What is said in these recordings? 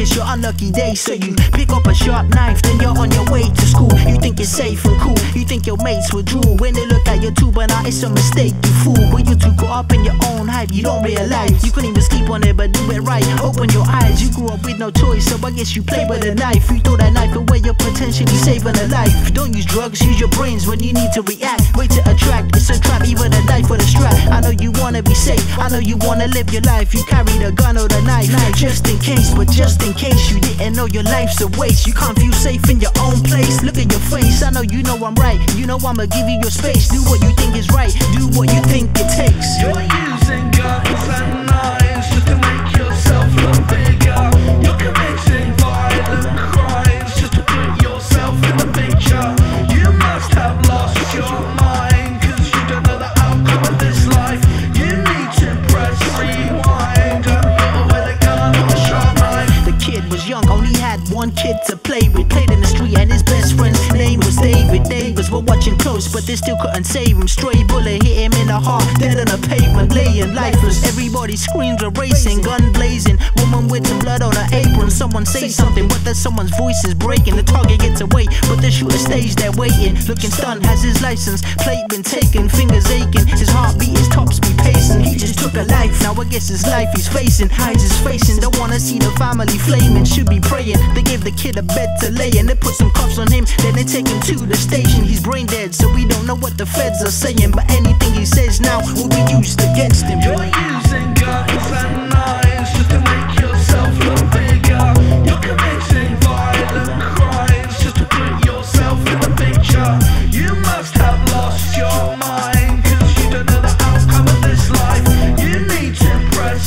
it's your unlucky day. So you pick up a sharp knife, then you're on your way to school. You think you're safe and cool, you think your mates will drool when they look at you too, but now it's a mistake, you fool. When you too caught up in your own hype, you don't realize you couldn't even sleep on it, but do it right. Open your eyes, you grew up with no choice, so I guess you play with a knife. You throw that knife away, you're potentially saving a life. Don't use drugs, use your brains when you need to react. Wait to attract, it's a trap, even a knife with a strap. I know you wanna be safe, I know you wanna live your life. You carry the gun or the knife, just in case. But just in case you didn't know, your life's a waste. You can't feel safe in your own place. Look at your face, I know you know I'm right. You know I'ma give you your space. Do what you think is right, do what you think it takes. You're using guns and knives just to make yourself look bigger. You're committing violent crimes just to put yourself in the picture. You must have lost your mind, cause you don't know the outcome of this life. You need to press rewind and put away the gun or the sharp knife. The kid was young, only had one kid to play with. Played in the street and his best friend's name was David. Neighbors were watching close, but they still couldn't save him. Stray bullet hit him in the heart, dead on the pavement, laying lifeless. Everybody screams are racing, gun blazing, woman with the blood on her apron. Someone say something, but then someone's voice is breaking. The target gets away, but the shooter stays there waiting. Looking stunned, has his license plate been taken? Fingers aching, his heartbeat is top speed pacing. He just took a life, now I guess his life he's facing. Hides his facing, don't wanna see the family flaming. Should be praying, they gave the kid a bed to lay in. They put some cuffs on him, then they take him to the station. He's brain dead, so we don't know what the feds are saying, but anything he says now will be used against him. You're using guns and knives just to make yourself look bigger. You're committing violent crimes just to put yourself in the picture. You must have lost your mind, cause you don't know the outcome of this life. You need to press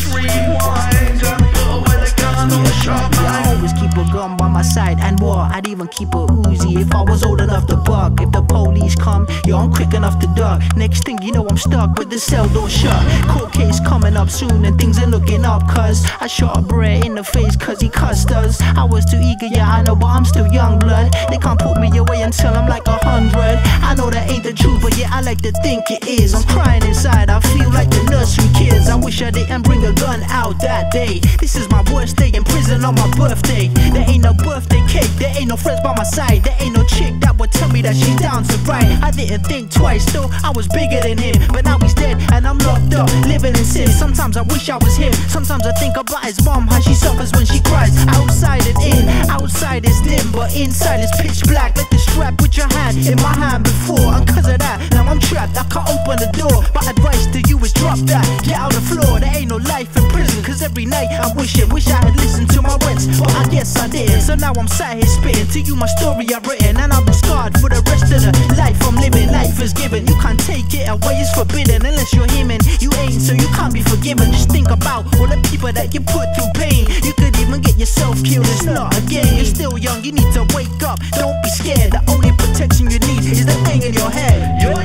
rewind and put away the gun or the sharp knife. I always keep a gun by my side, and what? I'd even keep a Uzi if I was old enough to buck. If the police come, yo, I'm quick enough to duck. Next thing you know, I'm stuck with the cell door shut. Court case coming up soon and things are looking up, cause I shot a brat in the face cause he cussed us. I was too eager, yeah I know, but I'm still young blood. They can't put me away until I'm like 100. I know that ain't the truth, but yeah I like to think it is. I'm crying inside, I feel like the nursery kids. I wish I didn't bring a gun out that day. This is my worst day in prison on my birthday. There ain't no birthday cake, there ain't no friends by my side. There ain't no chick that would tell me that she's down to ride. I didn't think twice, though I was bigger than him. But now he's dead and I'm locked up, living in sin. Sometimes I wish I was him, sometimes I think about his mom, how she suffers when she cries. Outside and in, outside is dim, but inside is pitch black. Let the strap with your hand in my hand before, and cause of that, now I'm trapped, I can't open the door. My advice to you is drop that, get out the floor. There ain't no life in prison, cause every night I wish I had listened to my rents, but I guess I didn't. So now I'm sat here spitting to you my story I've written, and I've been scarred for the rest of the life I'm living. Life is given, you can't take it away, it's forbidden. Unless you're him and you ain't, so you can't be forgiven. Just think about all the people that you put through pain. You could even get yourself killed, it's not a game. You're still young, you need to wake up, don't be scared. The only protection you need is the thing in your head. You're